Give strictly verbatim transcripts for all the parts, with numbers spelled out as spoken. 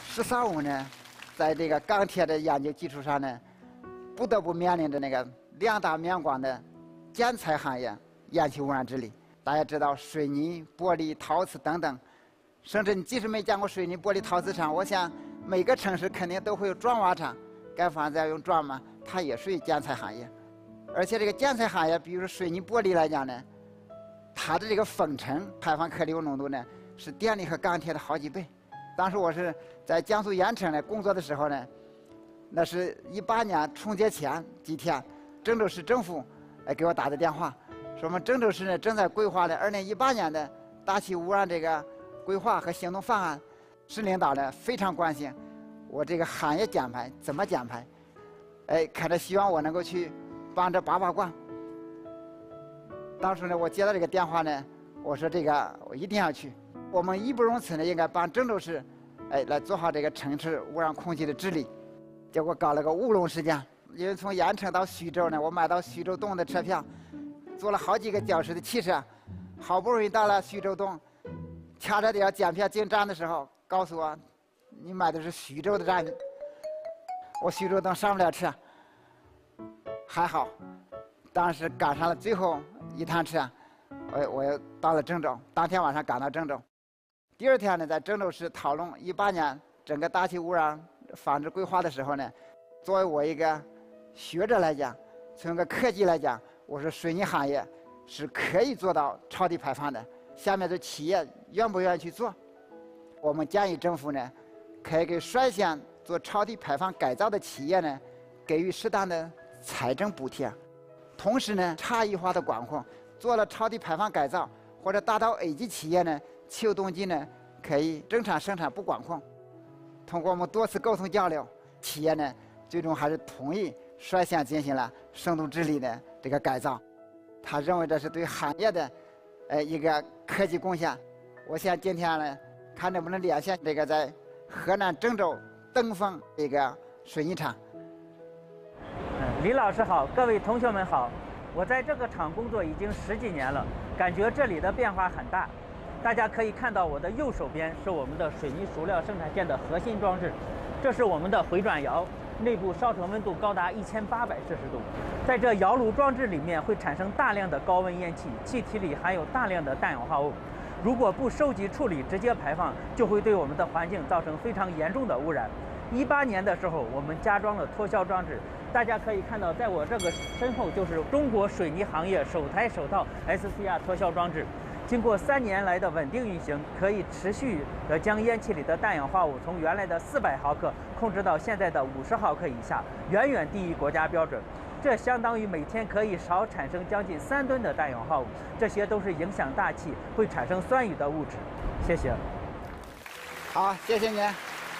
十三五呢，在这个钢铁的研究基础上呢，不得不面临着那个两大面广的建材行业烟气污染治理。大家知道，水泥、玻璃、陶瓷等等，甚至你即使没见过水泥、玻璃、陶瓷厂，我想每个城市肯定都会有砖瓦厂，盖房子要用砖嘛，它也属于建材行业。而且这个建材行业，比如说水泥、玻璃来讲呢，它的这个风尘排放颗粒物浓度呢，是电力和钢铁的好几倍。当时我是在江苏盐城呢工作的时候呢，那是一八年春节前几天，郑州市政府哎给我打的电话，说我们郑州市呢正在规划的二零一八年的大气污染这个规划和行动方案，市领导呢非常关心我这个行业减排怎么减排，哎，看着希望我能够去帮着把把关。当时呢，我接到这个电话呢，我说这个我一定要去。我们义不容辞呢，应该帮郑州市，哎，来做好这个城市污染空气的治理。结果搞了个乌龙事件，因为从盐城到徐州呢，我买到徐州东的车票，坐了好几个小时的汽车，好不容易到了徐州东，掐着点要检票进站的时候，告诉我，你买的是徐州的站，我徐州东上不了车。还好，当时赶上了最后一趟车。我我又到了郑州，当天晚上赶到郑州。第二天呢，在郑州市讨论一八年整个大气污染防治规划的时候呢，作为我一个学者来讲，从一个科技来讲，我说水泥行业是可以做到超低排放的。下面的企业愿不愿意去做？我们建议政府呢，可以给率先做超低排放改造的企业呢，给予适当的财政补贴，同时呢，差异化的管控。做了超低排放改造或者达到 A 级企业呢，汽油冬季呢可以正常生产不管控。通过我们多次沟通交流，企业呢最终还是同意率先进行了深度治理的这个改造。他认为这是对行业的呃一个科技贡献。我想今天呢，看能不能连线这个在河南郑州登封一个水泥厂。 李老师好，各位同学们好。我在这个厂工作已经十几年了，感觉这里的变化很大。大家可以看到，我的右手边是我们的水泥熟料生产线的核心装置，这是我们的回转窑，内部烧成温度高达一千八百摄氏度。在这窑炉装置里面会产生大量的高温烟气，气体里含有大量的氮氧化物，如果不收集处理直接排放，就会对我们的环境造成非常严重的污染。一八年的时候，我们加装了脱硝装置。大家可以看到，在我这个身后就是中国水泥行业首台首套 S C R 脱硝装置。经过三年来的稳定运行，可以持续的将烟气里的氮氧化物从原来的四百毫克控制到现在的五十毫克以下，远远低于国家标准。这相当于每天可以少产生将近三吨的氮氧化物，这些都是影响大气、会产生酸雨的物质。谢谢。 好，谢谢您。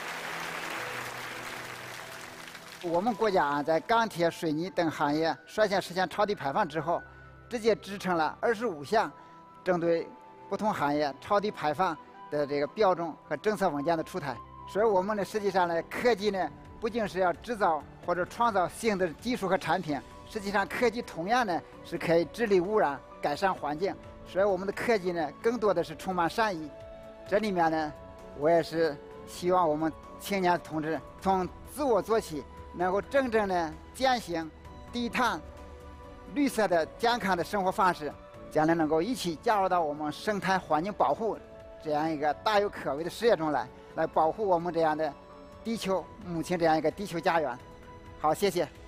我们国家啊，在钢铁、水泥等行业率先实现超低排放之后，直接制定了二十五项针对不同行业超低排放的这个标准和政策文件的出台。所以，我们呢，实际上呢，科技呢，不仅是要制造或者创造新的技术和产品，实际上科技同样呢是可以治理污染、改善环境。所以，我们的科技呢，更多的是充满善意。这里面呢，我也是希望我们青年同志从自我做起。能够真正的践行低碳、绿色的健康的生活方式，将来能够一起加入到我们生态环境保护这样一个大有可为的事业中来，来保护我们这样的地球母亲这样一个地球家园。好，谢谢。